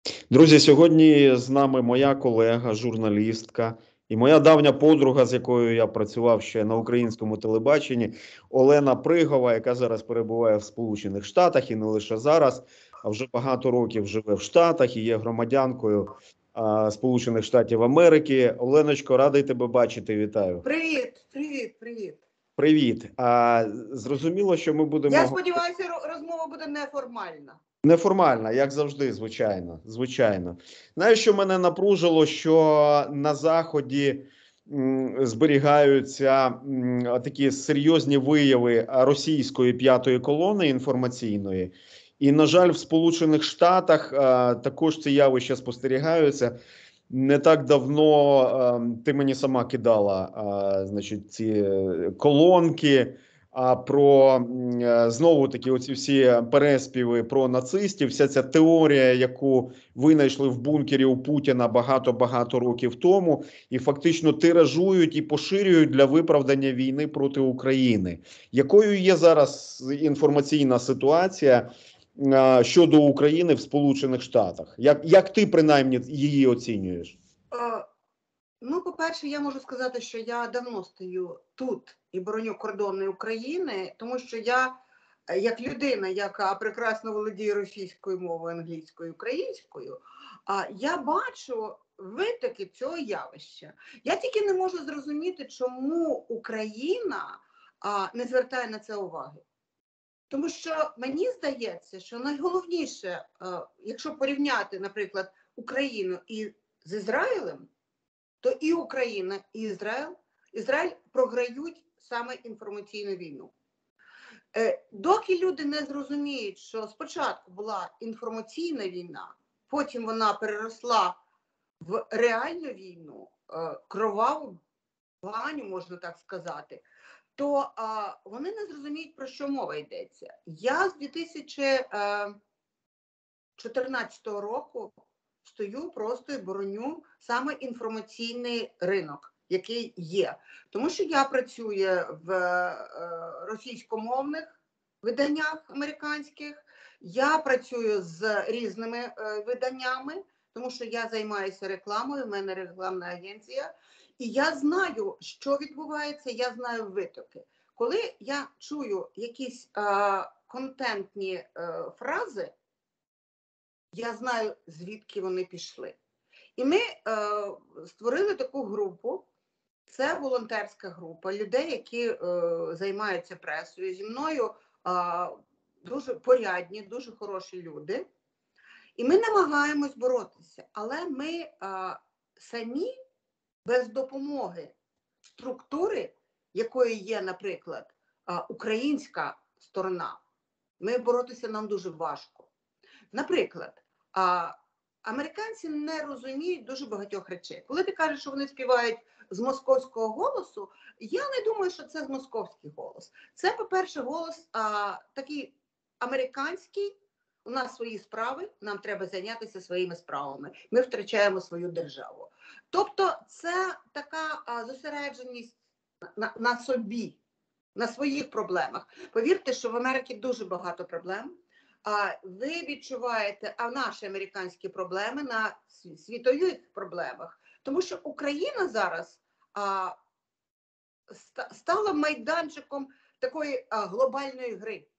Друзі, сьогодні з нами моя колега, журналістка і моя давня подруга, з якою я працював ще на українському телебаченні, Олена Пригова, яка зараз перебуває в Сполучених Штатах і не лише зараз, а вже багато років живе в Штатах і є громадянкою Сполучених Штатів Америки. Оленочко, радий тебе бачити. Вітаю. Привіт, привіт, привіт. Привіт. Зрозуміло, що ми будемо... Я сподіваюся, розмова буде неформальна. Неформальна, як завжди, звичайно. Знаєш, що мене напружило, що на Заході зберігаються такі серйозні вияви російської п'ятої колони інформаційної. І, на жаль, в Сполучених Штатах також ці явища спостерігаються. Не так давно ти мені сама кидала, значить, ці колонки, про знову таки оці всі переспіви про нацистів, вся ця теорія, яку винайшли в бункері у Путіна багато років тому, і фактично тиражують і поширюють для виправдання війни проти України. Якою є зараз інформаційна ситуація щодо України в Сполучених Штатах? Як ти, принаймні, її оцінюєш? Ну, по-перше, я можу сказати, що я давно стою тут і бороню кордони України, тому що я, як людина, яка прекрасно володіє російською мовою, англійською, українською, я бачу витоки цього явища. Я тільки не можу зрозуміти, чому Україна не звертає на це уваги. Тому що мені здається, що найголовніше, якщо порівняти, наприклад, Україну з Ізраїлем, то і Україна, і Ізраїль програють саме інформаційну війну. Доки люди не зрозуміють, що спочатку була інформаційна війна, потім вона переросла в реальну війну, кроваву баню, можна так сказати, то вони не зрозуміють, про що мова йдеться. Я з 2014 року стою просто і бороню саме інформаційний ринок, який є. Тому що я працюю в російськомовних виданнях американських, я працюю з різними виданнями, тому що я займаюся рекламою, в мене рекламна агенція, і я знаю, що відбувається, я знаю витоки. Коли я чую якісь контентні фрази, я знаю, звідки вони пішли. І ми створили таку групу, це волонтерська група людей, які займаються пресою. Зі мною дуже порядні, дуже хороші люди. І ми намагаємось боротися, але ми самі без допомоги структури, якою є, наприклад, українська сторона, ми боротися нам дуже важко. Наприклад, американці не розуміють дуже багатьох речей. Коли ти кажеш, що вони співають з московського голосу, я не думаю, що це з московський голос. Це, по-перше, голос такий американський, у нас свої справи, нам треба зайнятися своїми справами. Ми втрачаємо свою державу. Тобто це така зосередженість на собі, на своїх проблемах. Повірте, що в Америці дуже багато проблем. Ви відчуваєте наші американські проблеми на світових проблемах. Тому що Україна зараз стала майданчиком такої глобальної гри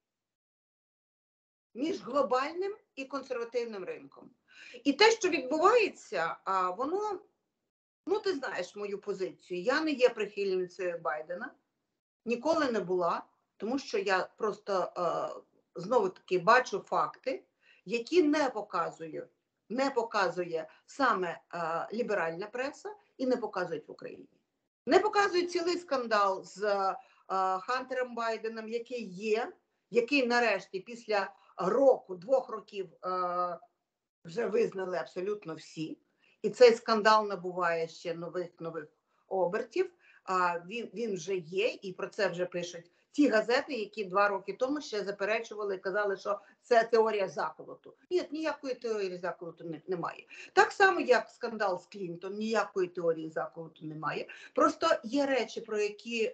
між глобальним і консервативним ринком. І те, що відбувається, воно, ну ти знаєш мою позицію, я не є прихильницею Байдена, ніколи не була, тому що я просто знову-таки бачу факти, які не показує саме ліберальна преса і не показують в Україні. Не показують цілий скандал з Хантером Байденом, який є, який нарешті після двох років вже визнали абсолютно всі. І цей скандал набуває ще нових обертів. Він вже є, і про це вже пишуть ті газети, які 2 роки тому ще заперечували і казали, що це теорія заколоту. Ні, ніякої теорії заколоту немає. Так само, як скандал з Клінтон, ніякої теорії заколоту немає. Просто є речі, про які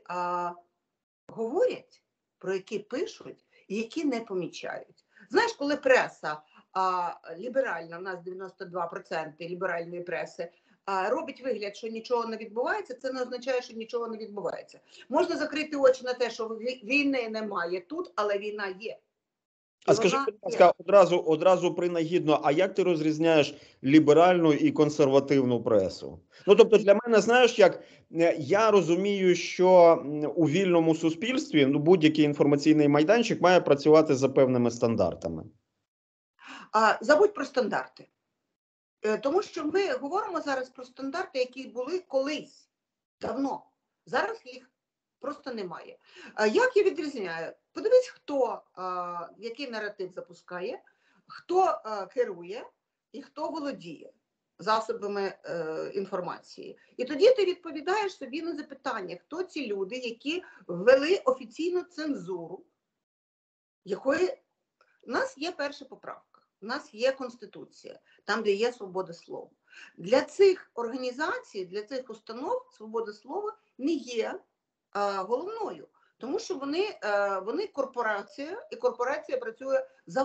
говорять, про які пишуть, і які не помічають. Знаєш, коли преса ліберальна, в нас 92% ліберальної преси, робить вигляд, що нічого не відбувається, це не означає, що нічого не відбувається. Можна закрити очі на те, що війни немає тут, але війна є. А скажи, будь ласка, одразу принагідно, а як ти розрізняєш ліберальну і консервативну пресу? Ну, тобто для мене, знаєш, як я розумію, що у вільному суспільстві будь-який інформаційний майданчик має працювати за певними стандартами. Забудь про стандарти. Тому що ми говоримо зараз про стандарти, які були колись, давно. Зараз їх просто немає. Як я відрізняю? Подивись, хто, який наратив запускає, хто керує і хто володіє засобами інформації. І тоді ти відповідаєш собі на запитання, хто ці люди, які ввели офіційну цензуру, якої у нас є перша поправка, у нас є Конституція, там, де є свобода слова. Для цих організацій, для цих установ свобода слова не є головною. Тому що вони корпорація, і корпорація працює за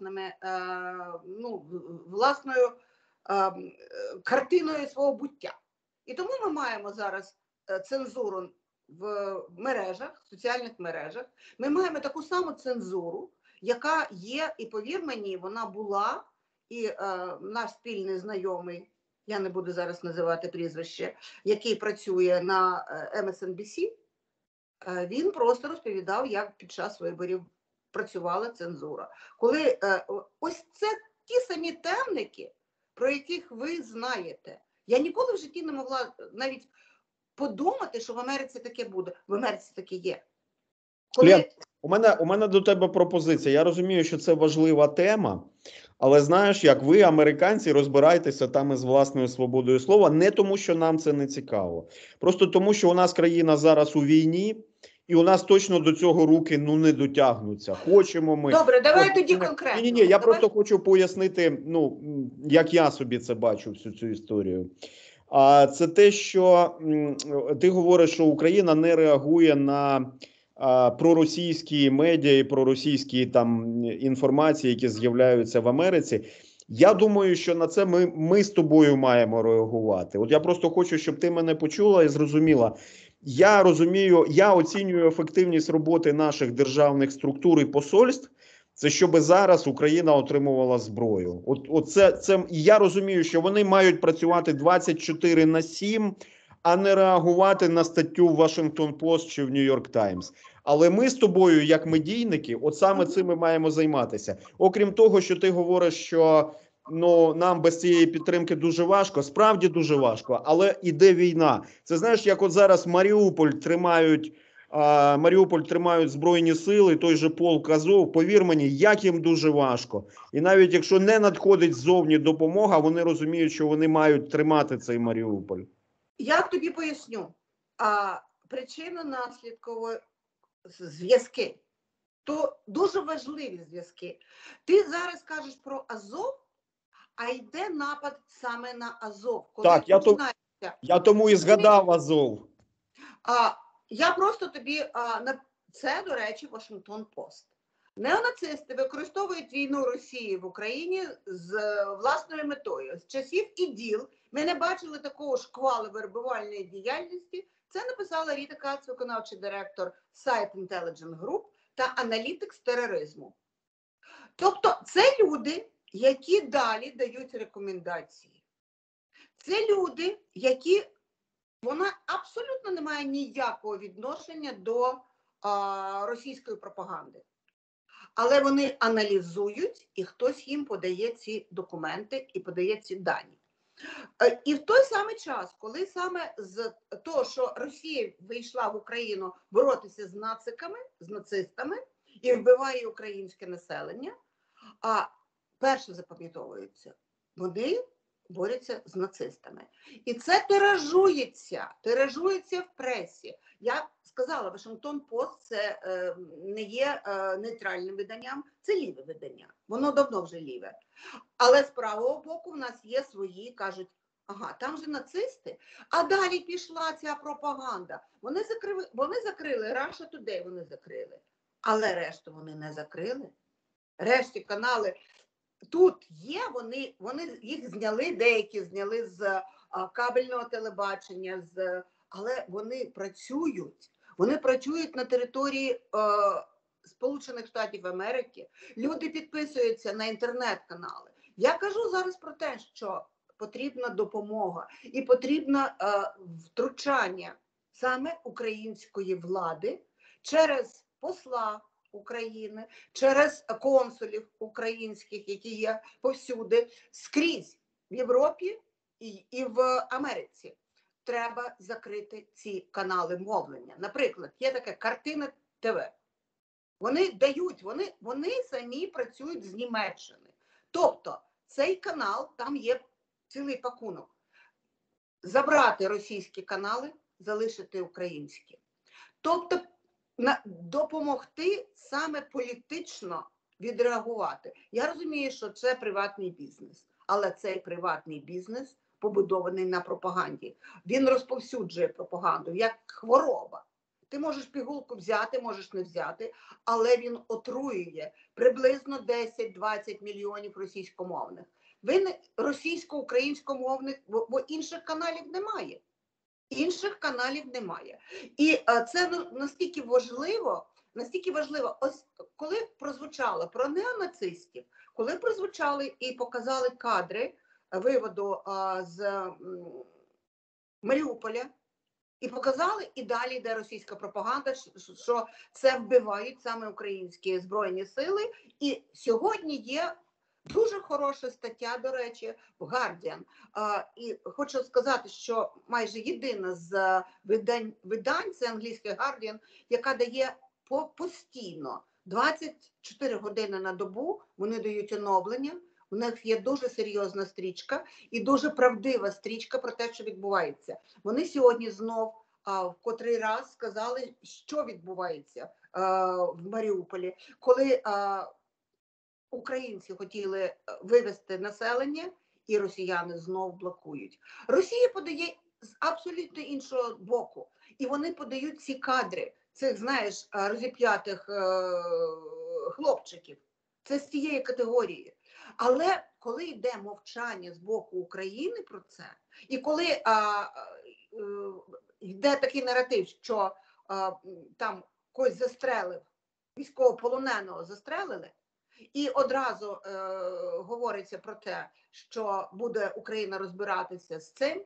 власною картиною свого буття. І тому ми маємо зараз цензуру в мережах, в соціальних мережах. Ми маємо таку саму цензуру, яка є, і повір мені, вона була, і наш спільний знайомий, я не буду зараз називати прізвище, який працює на MSNBC, він просто розповідав, як під час виборів працювала цензура. Коли ось це ті самі темники, про яких ви знаєте. Я ніколи в житті не могла навіть подумати, що в Америці таке буде. В Америці таке є. Лен, у мене до тебе пропозиція. Я розумію, що це важлива тема, але знаєш, як ви, американці, розбирайтеся там із власною свободою слова, не тому, що нам це не цікаво. Просто тому, що у нас країна зараз у війні, і у нас точно до цього руки не дотягнуться. Хочемо ми. Добре, давай тоді конкретно. Ні, я просто хочу пояснити, як я собі це бачу, всю цю історію. А це те, що ти говориш, що Україна не реагує на проросійські медіа і проросійські там інформації, які з'являються в Америці. Я думаю, що на це ми з тобою маємо реагувати. От я просто хочу, щоб ти мене почула і зрозуміла. Я розумію, я оцінюю ефективність роботи наших державних структур і посольств, це щоб зараз Україна отримувала зброю. Я розумію, що вони мають працювати 24/7, а не реагувати на статтю в Washington Post чи в New York Times. Але ми з тобою, як медійники, от саме цим ми маємо займатися. Окрім того, що ти говориш, що нам без цієї підтримки дуже важко, справді дуже важко, але іде війна. Це знаєш, як от зараз Маріуполь тримають Збройні сили, той же полк Азов, повір мені, як їм дуже важко. І навіть якщо не надходить ззовні допомога, вони розуміють, що вони мають тримати цей Маріуполь. Я тобі поясню. Причинно-наслідкові зв'язки. То дуже важливі зв'язки. Ти зараз кажеш про Азов, а йде напад саме на Азов. Коли так, я тому і згадав Азов. Я просто тобі, це, до речі, Washington Post. Неонацисти використовують війну Росії в Україні з власною метою. З часів іділ ми не бачили такого шквалу вербувальної діяльності. Це написала Ріта Кац, виконавчий директор Site Intelligence Group та аналітик з тероризму. Тобто це люди, які далі дають рекомендації. Це люди, вона абсолютно не має ніякого відношення до російської пропаганди. Але вони аналізують, і хтось їм подає ці документи і подає ці дані. І в той самий час, коли саме з того, що Росія вийшла в Україну боротися з нациками, з нацистами і вбиває українське населення, перше запам'ятовується, вони борються з нацистами. І це тиражується в пресі. Я сказала, Washington Post це не є нейтральним виданням, це ліве видання. Воно давно вже ліве. Але з правого боку в нас є свої, кажуть, там же нацисти. А далі пішла ця пропаганда. Вони закрили, Russia Today вони закрили. Але решту вони не закрили. Решті канали тут є, вони їх зняли, деякі зняли з кабельного телебачення, але вони працюють. Вони працюють на території Сполучених Штатів Америки. Люди підписуються на інтернет-канали. Я кажу зараз про те, що потрібна допомога і потрібно втручання саме української влади через посла України, через консулів українських, які є повсюди, скрізь в Європі і в Америці. Треба закрити ці канали мовлення. Наприклад, є така Картина ТВ. Вони дають, вони самі працюють з Німеччини. Тобто цей канал, там є цілий пакунок. Забрати російські канали, залишити українські. Тобто допомогти саме політично відреагувати. Я розумію, що це приватний бізнес, але цей приватний бізнес побудований на пропаганді. Він розповсюджує пропаганду, як хвороба. Ти можеш пігулку взяти, можеш не взяти, але він отруює приблизно 10-20 мільйонів російськомовних. Російсько-українськомовних, бо інших каналів немає. Інших каналів немає. І це настільки важливо, ось коли прозвучало про неонацистів, коли прозвучали і показали кадри виводу з Маріуполя, і показали, і далі йде російська пропаганда, що це вбивають саме українські Збройні Сили. І сьогодні є дуже хороша стаття, до речі, в Guardian. І хочу сказати, що майже єдина з видань, це англійський Guardian, яка дає постійно 24 години на добу, вони дають оновлення. У них є дуже серйозна стрічка і дуже правдива стрічка про те, що відбувається. Вони сьогодні знов в котрий раз сказали, що відбувається в Маріуполі, коли українці хотіли вивести населення, і росіяни знов блокують. Росія подає з абсолютно іншого боку. І вони подають ці кадри цих, знаєш, розіп'ятих хлопчиків. Це з цієї категорії. Але коли йде мовчання з боку України про це, і коли йде такий наратив, що там когось застрелив, військовополоненого застрелили, і одразу говориться про те, що буде Україна розбиратися з цим,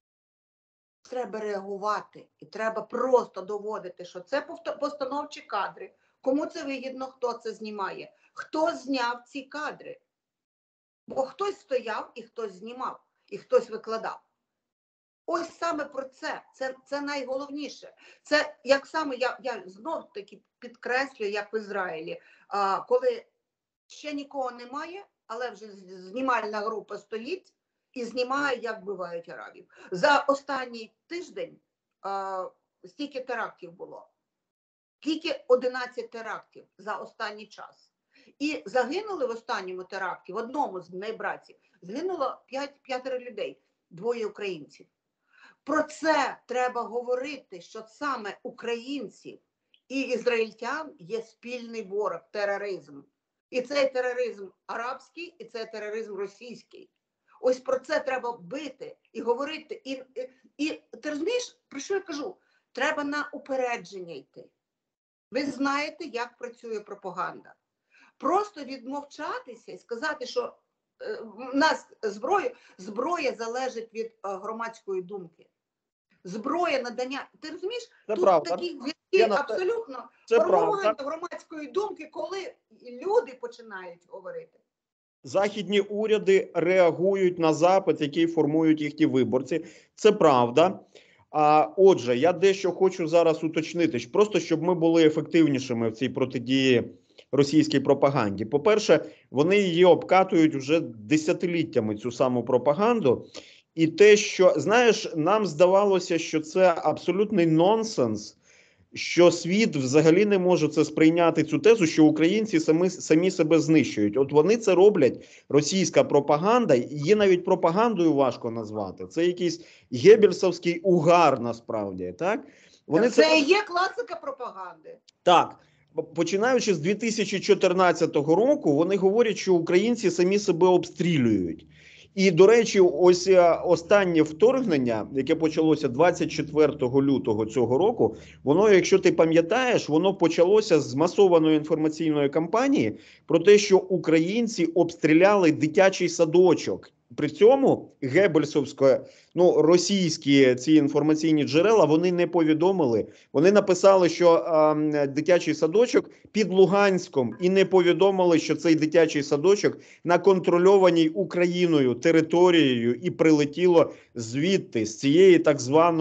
треба реагувати. І треба просто доводити, що це постановчі кадри. Кому це вигідно, хто це знімає. Хто зняв ці кадри? Бо хтось стояв, і хтось знімав, і хтось викладав. Ось саме про це. Це найголовніше. Це як саме, я знов таки підкреслюю, як в Ізраїлі, коли ще нікого немає, але вже знімальна група стоїть і знімає, як вбивають арабів. За останній тиждень стільки терактів було. Тільки 11 терактів за останній час. І загинули в останньому теракті, в одному з найбратів, згинуло 5 людей, 2 українців. Про це треба говорити, що саме українців і ізраїльтян є спільний ворог, тероризм. І цей тероризм арабський, і цей тероризм російський. Ось про це треба бити і говорити. І ти розумієш, про що я кажу? Треба на упередження йти. Ви знаєте, як працює пропаганда. Просто відмовчатися і сказати, що в нас зброя залежить від громадської думки. Зброя надання. Ти розумієш, це тут правда. такі зв'язки абсолютно формування громадської думки, коли люди починають говорити. Західні уряди реагують на запит, який формують їхні виборці. Це правда. Отже, я дещо хочу зараз уточнити, просто щоб ми були ефективнішими в цій протидії російській пропаганді. По-перше, вони її обкатують вже десятиліттями, цю саму пропаганду. І те, що, знаєш, нам здавалося, що це абсолютний нонсенс, що світ взагалі не може це сприйняти, цю тезу, що українці самі себе знищують. От вони це роблять, російська пропаганда, її навіть пропагандою важко назвати. Це якийсь геббельсовський угар насправді, так? Це і є класика пропаганди. Так. починаючи з 2014 року, вони говорять, що українці самі себе обстрілюють. І, до речі, ось останнє вторгнення, яке почалося 24 лютого цього року, воно, якщо ти пам'ятаєш, воно почалося з масованої інформаційної кампанії про те, що українці обстріляли дитячий садочок. При цьому геббельсовське, російські ці інформаційні джерела, вони не повідомили. Вони написали, що дитячий садочок під Луганськом, і не повідомили, що цей дитячий садочок на контрольованій Україною територією і прилетіло звідти, з цієї так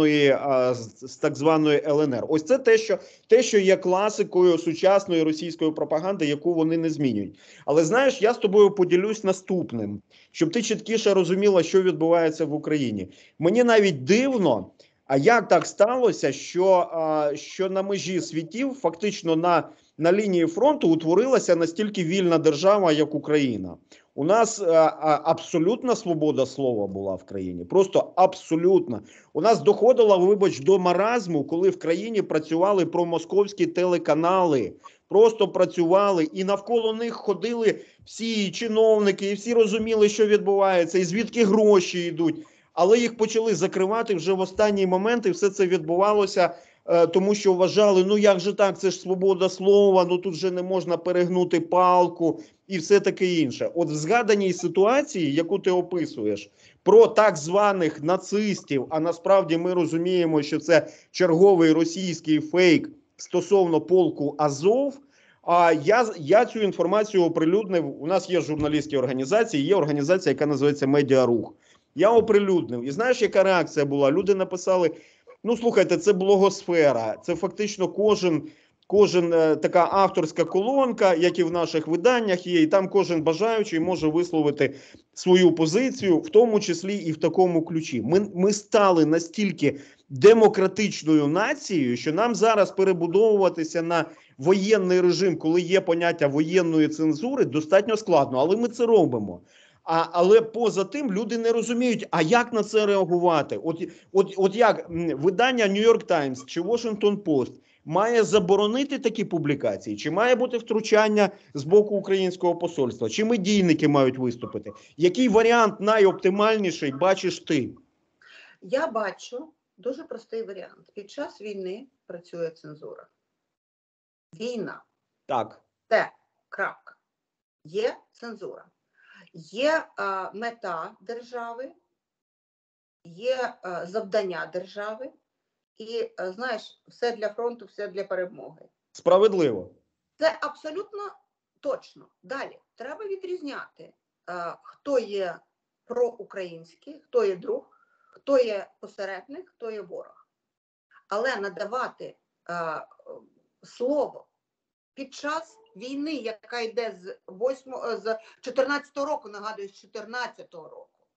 званої ЛНР. Ось це те, що є класикою сучасної російської пропаганди, яку вони не змінюють. Але знаєш, я з тобою поділюсь наступним, щоб ти чіткіше розуміла, що відбувається в Україні. Мені навіть дивно, а як так сталося, що на межі світів, фактично на лінії фронту, утворилася настільки вільна держава, як Україна. У нас абсолютна свобода слова була в країні, просто абсолютна. У нас доходило, вибач, до маразму, коли в країні працювали промосковські телеканали, просто працювали, і навколо них ходили всі чиновники, і всі розуміли, що відбувається, і звідки гроші йдуть. Але їх почали закривати вже в останній момент, і все це відбувалося, тому що вважали, як же так, це ж свобода слова, тут же не можна перегнути палку і все таке інше. От в згаданій ситуації, яку ти описуєш, про так званих нацистів, а насправді ми розуміємо, що це черговий російський фейк стосовно полку Азов, я цю інформацію оприлюднив. У нас є журналістські організації, є організація, яка називається «Медіарух». Я оприлюднив. І знаєш, яка реакція була? Люди написали, слухайте, це блогосфера, це фактично кожен така авторська колонка, як і в наших виданнях є, і там кожен бажаючий може висловити свою позицію, в тому числі і в такому ключі. Ми стали настільки демократичною нацією, що нам зараз перебудовуватися на воєнний режим, коли є поняття воєнної цензури, достатньо складно, але ми це робимо. Але поза тим люди не розуміють, а як на це реагувати? От як видання New York Times чи Washington Post має заборонити такі публікації? Чи має бути втручання з боку українського посольства? Чи медійники мають виступити? Який варіант найоптимальніший бачиш ти? Я бачу дуже простий варіант. Під час війни працює цензура. Війна. Так. Це крапка. Є цензура. Є мета держави, є завдання держави і, знаєш, все для фронту, все для перемоги. Справедливо. Це абсолютно точно. Далі, треба відрізняти, хто є проукраїнський, хто є друг, хто є посередник, хто є ворог. Але надавати слово під час війни, яка йде з 14-го року, нагадую, з 14-го року,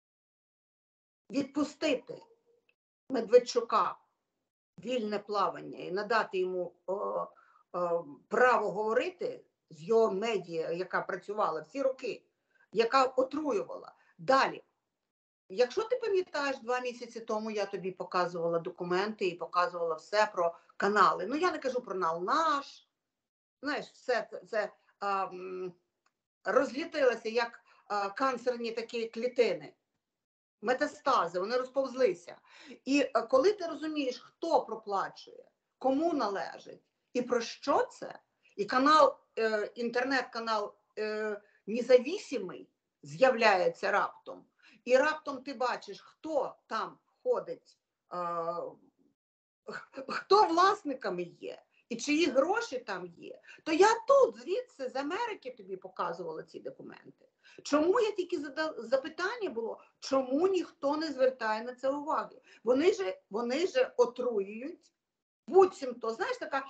відпустити Медведчука вільне плавання і надати йому право говорити з його медіа, яка працювала всі роки, яка отруювала. Далі, якщо ти пам'ятаєш, 2 місяці тому я тобі показувала документи і показувала все про канали. Я не кажу про канал «Наш». Знаєш, все це розлітилося, як канцерні такі клітини, метастази, вони розповзлися. І коли ти розумієш, хто проплачує, кому належить і про що це, і канал, інтернет-канал независимий з'являється раптом, і раптом ти бачиш, хто там входить, хто власниками є, і чиї гроші там є, то я тут, звідси, з Америки тобі показувала ці документи. Чому я тільки запитання було, чому ніхто не звертає на це уваги? Вони же отруюють, буцімто, знаєш, така,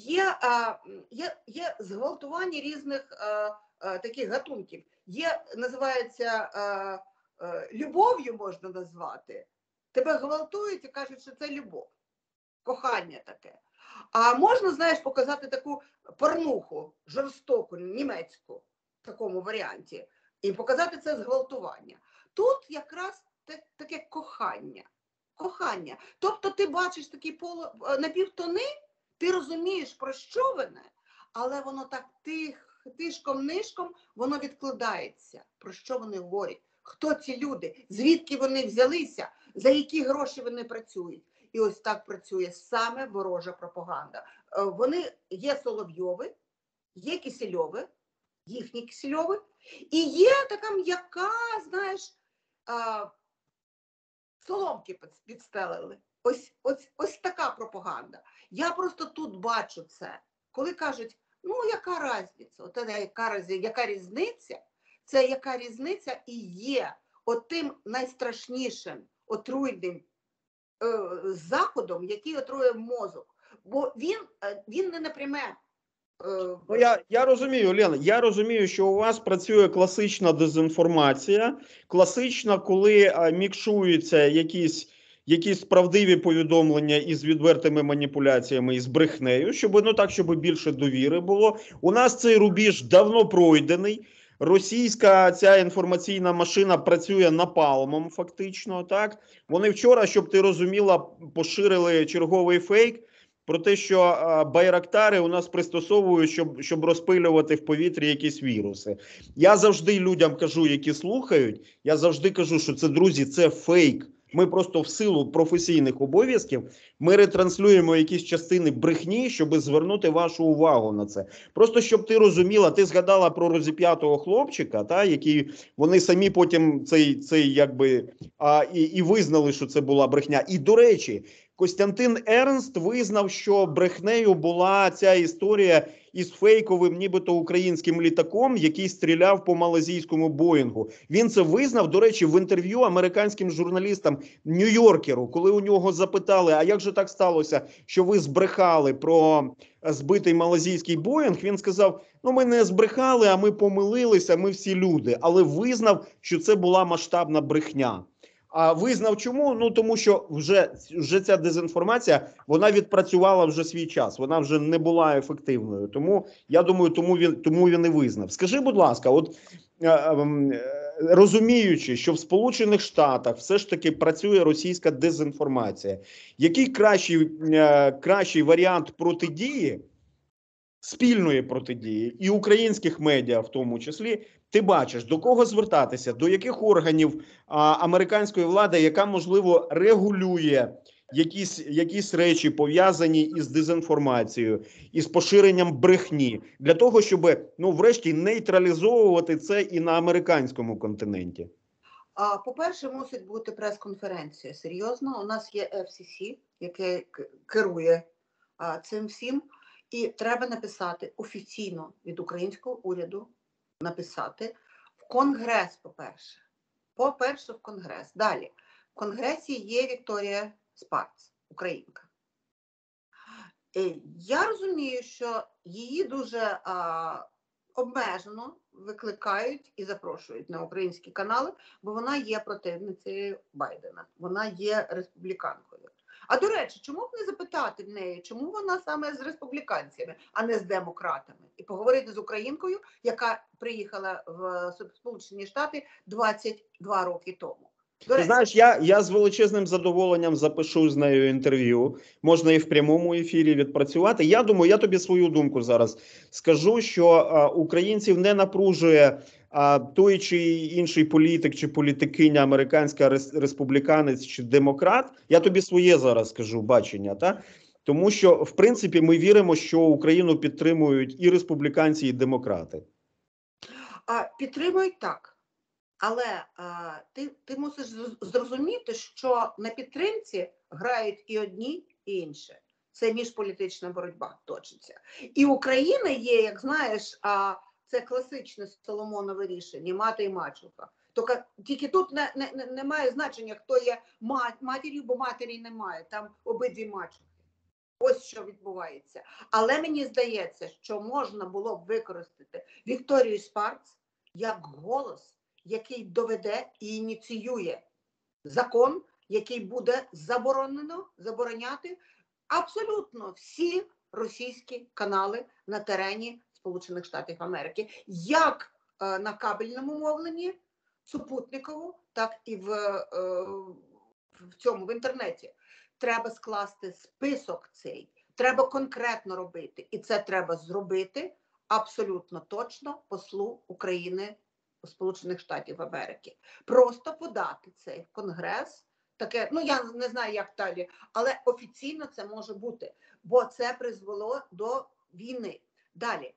є зґвалтування різних таких гатунків. Є, називається, любов'ю можна назвати. Тебе гвалтують і кажуть, що це любов, кохання таке. А можна, знаєш, показати таку порнуху жорстоку, німецьку, в такому варіанті, і показати це зґвалтування. Тут якраз таке кохання. Кохання. Тобто ти бачиш такі напівтони, ти розумієш, про що вони, але воно так тишком-нишком, воно відкладається. Про що вони говорять? Хто ці люди? Звідки вони взялися? За які гроші вони працюють? І ось так працює саме ворожа пропаганда. Вони є Соловйови, є Кисельови, їхні Кисельови, і є така м'яка, знаєш, соломки підстелили. Ось така пропаганда. Я просто тут бачу це. Коли кажуть, ну яка різниця? От яка різниця? Це яка різниця і є отим найстрашнішим отруйним заходом, який отрує мозок. Бо він не напряме. Ну, я розумію, Лена, я розумію, що у вас працює класична дезінформація, класична, коли мікшуються якісь правдиві повідомлення із відвертими маніпуляціями і з брехнею, щоб більше довіри було. У нас цей рубіж давно пройдений. Російська ця інформаційна машина працює напалмом фактично, так? Вони вчора, щоб ти розуміла, поширили черговий фейк про те, що байрактари у нас пристосовують, щоб розпилювати в повітрі якісь віруси. Я завжди людям кажу, які слухають, я завжди кажу, що це, друзі, це фейк. Ми просто в силу професійних обов'язків, ми ретранслюємо якісь частини брехні, щоб звернути вашу увагу на це. Просто щоб ти розуміла, ти згадала про розіп'ятого хлопчика, та, який вони самі потім і визнали, що це була брехня. І, до речі, Костянтин Ернст визнав, що брехнею була ця історія із фейковим, нібито українським літаком, який стріляв по малазійському Боїнгу. Він це визнав, до речі, в інтерв'ю американським журналістам Нью-Йоркеру, коли у нього запитали, а як же так сталося, що ви збрехали про збитий малазійський Боїнг, він сказав, ну ми не збрехали, а ми помилилися, ми всі люди. Але визнав, що це була масштабна брехня. А визнав чому? Ну тому що вже ця дезінформація, вона відпрацювала вже свій час, вона вже не була ефективною. Тому я думаю, тому він і визнав. Скажи, будь ласка, от розуміючи, що в Сполучених Штатах все ж таки працює російська дезінформація, який кращий варіант протидії, спільної протидії і українських медіа в тому числі, ти бачиш, до кого звертатися, до яких органів американської влади, яка, можливо, регулює якісь речі, пов'язані із дезінформацією, із поширенням брехні, для того, щоб, ну, врешті, нейтралізовувати це і на американському континенті? По-перше, мусить бути прес-конференція. Серйозно, у нас є FCC, яке керує цим всім. І треба написати офіційно від українського уряду, написати в Конгрес, по-перше. По-перше, в Конгрес. Далі. В Конгресі є Вікторія Спарц, українка. Я розумію, що її дуже обмежено викликають і запрошують на українські канали, бо вона є противницею Байдена. Вона є республіканкою. А до речі, чому б не запитати в неї, чому вона саме з республіканцями, а не з демократами? І поговорити з українкою, яка приїхала в Сполучені Штати 22 роки тому. Ти знаєш, я з величезним задоволенням запишу з нею інтерв'ю. Можна і в прямому ефірі відпрацювати. Я думаю, я тобі свою думку зараз скажу, що українців не напружує той чи інший політик чи політикиня, американська республіканець чи демократ. Я тобі своє зараз скажу бачення, та? Тому що, в принципі, ми віримо, що Україну підтримують і республіканці, і демократи. Підтримують так. Але ти мусиш зрозуміти, що на підтримці грають і одні, і інші. Це міжполітична боротьба точиться. І Україна є, як знаєш, це класичне Соломонове рішення, мати і мачуха. Тільки тут немає значення, хто є матір'ю, бо матері немає, там обидві мачухи. Ось що відбувається. Але мені здається, що можна було б використати Вікторію Спарц як голос, який доведе і ініціює закон, який буде забороняти абсолютно всі російські канали на терені Сполучених Штатів Америки, як на кабельному мовленні, супутникову, так і в інтернеті. Треба скласти список цей, треба конкретно робити. І це треба зробити абсолютно точно послу України у Сполучених Штатів Америки. Просто подати це в Конгрес. Таке, ну я не знаю, як далі, але офіційно це може бути, бо це призвело до війни. Далі.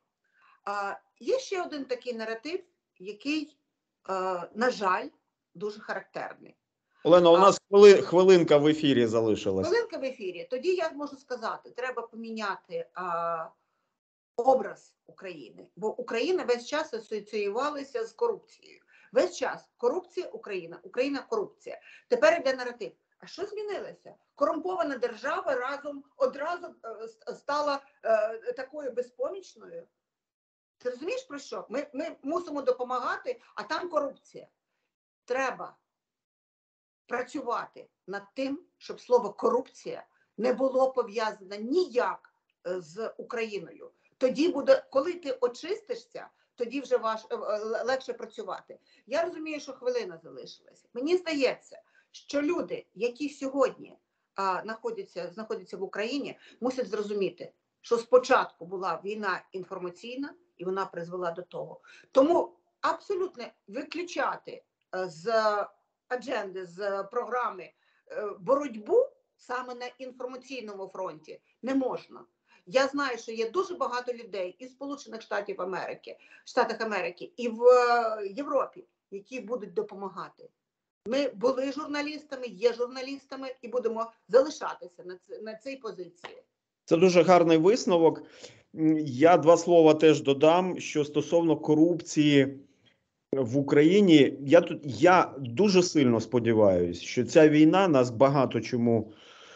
Є ще один такий наратив, який, на жаль, дуже характерний. Олена, у нас хвилинка в ефірі залишилась. Хвилинка в ефірі. Тоді я можу сказати, треба поміняти образ України. Бо Україна весь час асоціювалася з корупцією. Весь час корупція Україна, Україна корупція. Тепер йде наратив. А що змінилося? Корумпована держава одразу стала такою безпомічною. Ти розумієш про що? Ми мусимо допомагати, а там корупція. Треба працювати над тим, щоб слово корупція не було пов'язане ніяк з Україною. Тоді буде, коли ти очистишся, тоді вже легше працювати. Я розумію, що хвилина залишилася. Мені здається, що люди, які сьогодні знаходяться в Україні, мусять зрозуміти, що спочатку була війна інформаційна, і вона призвела до того. Тому абсолютно виключати з адженди, з програми боротьбу саме на інформаційному фронті не можна. Я знаю, що є дуже багато людей із Сполучених Штатів Америки, Штатах Америки і в Європі, які будуть допомагати. Ми були журналістами, є журналістами і будемо залишатися на цій позиції. Це дуже гарний висновок. Я два слова теж додам, що стосовно корупції в Україні, я дуже сильно сподіваюся, що ця війна нас багато чому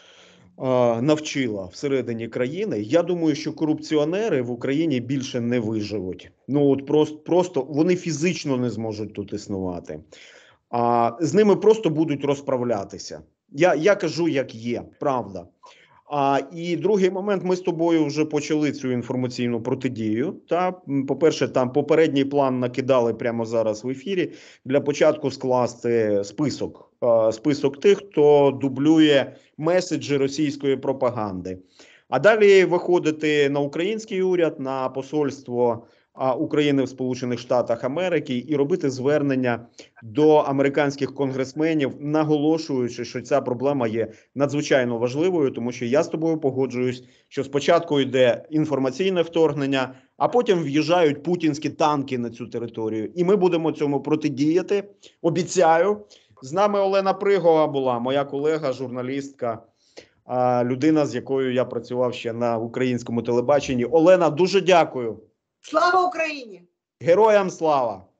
навчила всередині країни. Я думаю, що корупціонери в Україні більше не виживуть. Ну от просто вони фізично не зможуть тут існувати. А з ними просто будуть розправлятися. Я кажу, як є, правда. І другий момент, ми з тобою вже почали цю інформаційну протидію. По-перше, там попередній план накидали прямо зараз в ефірі. Для початку скласти список тих, хто дублює меседжі російської пропаганди. А далі виходити на український уряд, на посольство України в Сполучених Штатах Америки і робити звернення до американських конгресменів, наголошуючи, що ця проблема є надзвичайно важливою, тому що я з тобою погоджуюсь, що спочатку йде інформаційне вторгнення, а потім в'їжджають путінські танки на цю територію. І ми будемо цьому протидіяти. Обіцяю. З нами Олена Пригова була, моя колега, журналістка, людина, з якою я працював ще на українському телебаченні. Олена, дуже дякую. Слава Україні! Героям слава!